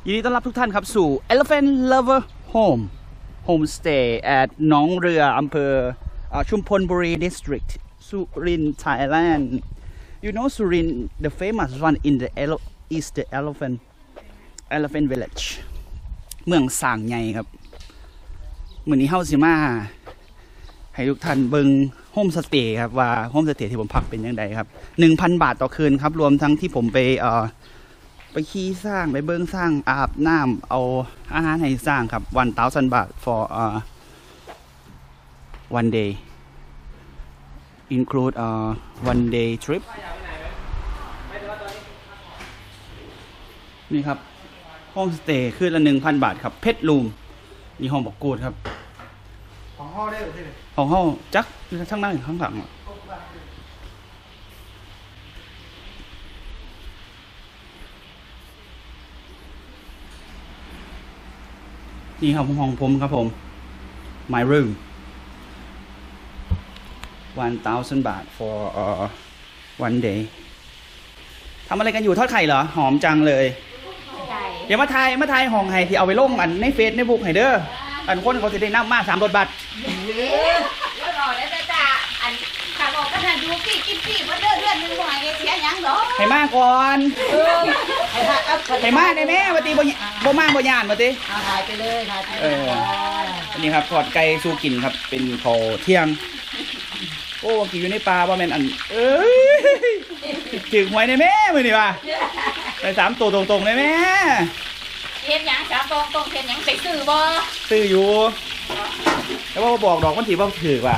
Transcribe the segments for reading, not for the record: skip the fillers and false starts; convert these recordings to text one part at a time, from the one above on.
ยินดีต้อนรับทุกท่านครับสู่ Elephant Lover Home Homestay at หนองเรืออำเภอชุมพลบุรี District สุรินทร์ Thailand. You know Surin, the famous one in the is the Elephant Village เมืองสร้างใหญ่ครับมื้อนี้เฮาสิมาให้ทุกท่านเบิ่งโฮมสเตย์ครับว่าโฮมสเตย์ที่ผมพักเป็นยังไงครับ 1,000 บาทต่อคืนครับรวมทั้งที่ผมไปขี่สร้างไปเบิ้งสร้างอาบน้ำเอาอาหารให้สร้างครับ 1,000 บาท for one day include one day trip นี่ครับโฮมสเตย์คืนละ 1,000 บาทครับเพชรรูมนี่ห้องบอกกูดครับของห้องได้หรือที่ไหนของห้องจักช่างนั่งอยู่ข้างหลังนี่ครับห้องผมครับผม my room 1,000 บาท for one day ทำอะไรกันอยู่ทอดไข่เหรอหอมจังเลยเดี๋ยวมาทายห้องไห้ที่เอาไปลงอันในเฟซในบุ๊กไห้เด้ออันคนเขาจะได้นับมา3 รถบัตรแล้วรอได้จ้าอันขาบอกก็น่าดูปีกินปีมาเดือนนึงบ่ให้เสียหยังดอกให้มาก่อนให้มาได้แม่มาตีบ่มาบ่ย่านมาตีถ่ายไปเลยถ่ายไปอันนี้ครับทอดไก่สู้กินครับเป็นข้าวเที่ยงโอ้กี่อยู่ในปลาว่าแม่นอันถึงหวยในแม่มื้อนี่ว่าได้3 ตัวตรงๆได้แม่เฮ็ดหยัง3 ตรงเฮ็ดหยังไปซื้อบ่ซื้ออยู่แต่ว่าบอกดอกมันสิบ่ถือว่ะ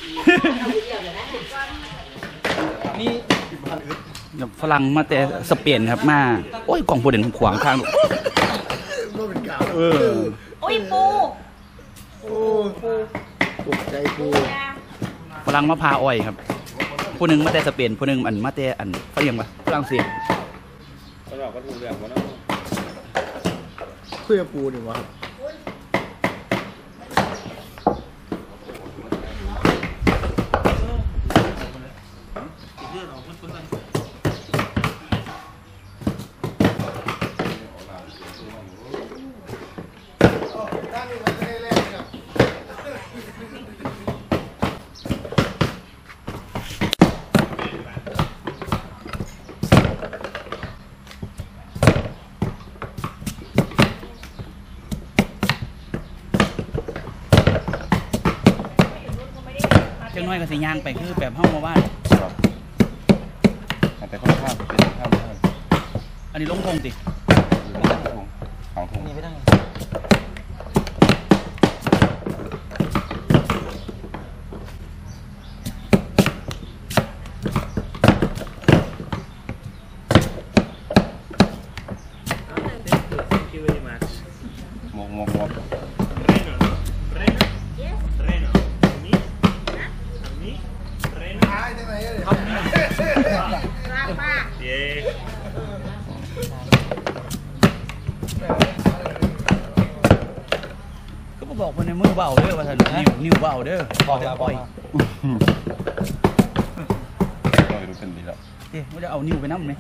นี่ฝรั่งมาแต่สเปนครับมาโอ้ยกล่องโปรเด่นขวางทางโอ้ยปูตกใจปูฝรั่งมาพาอ้อยครับผู้หนึ่งมาแต่สเปนผู้หนึ่งอันมาแต่อันฝรั่งเศสเขาบอกก็ถูกเรื่องวะนะเพื่อปูนี่วะเจ้าน้อยก็สิย่างไปคือแบบห้องมาบ้านแต่ค่อนข้างเป็นข้ามอันนี้ลงทงติของทงนี่ไม่ได้ก็บอกคนในมือเบาเด้อว่าท่านนิ้วเบาเด้อบอกแล้วปล่อยรู้เป็นดีแล้วเอ๊ะว่าจะเอานิ้วไปน้ำไหม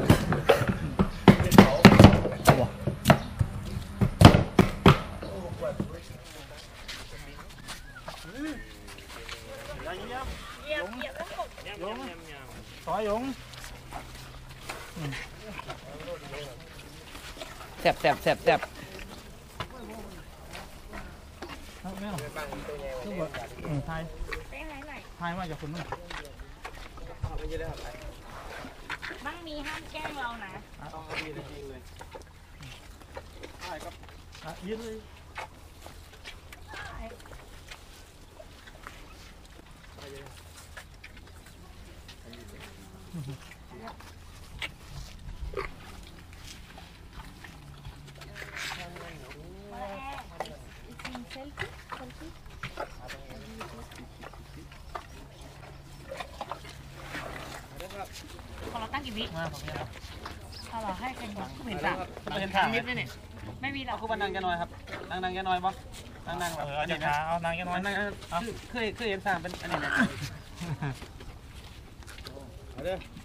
ซอยยงแซ่บทายมาจากคนนู้นมั่งมีห้ามแกล้งเรานะยืดเลยของเราตั้งกี่วิเอาเราให้กันก่อนเห็นสั่งเห็นทางมิดไหมเนี่ยไม่มีเราคือบันนังแกน้อยครับนั่งแกน้อยปะนั่งเอาจะขาเอานางแกน้อยเคยเห็นทางเป็นอันนี้นะ